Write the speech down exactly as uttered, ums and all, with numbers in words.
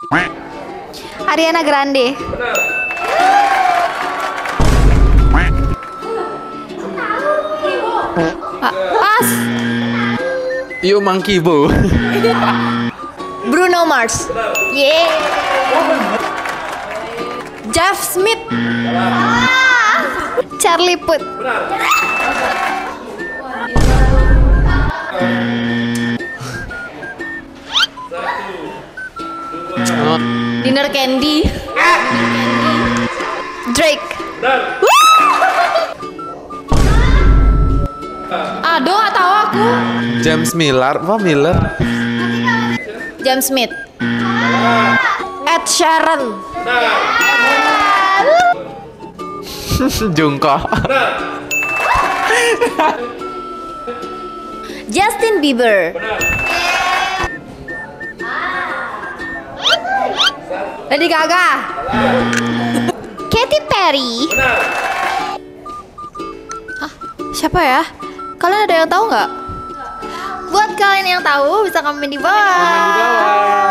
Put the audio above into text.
Ariana Grande. Pa- Pas. Yo Monkey Bo. Bruno Mars. Yeah. Jeff Smith. Charlie Puth. Dinner Candy. Drake. Aduh, nggak tahu aku. James Miller, apa Miller? James Smith. Ed Sheeran. Jungkook. Justin Bieber. Lady Gaga. Katy Perry. Hah, siapa ya? Kalian ada yang tahu nggak? Buat kalian yang tahu bisa komen di bawah. Komen di bawah.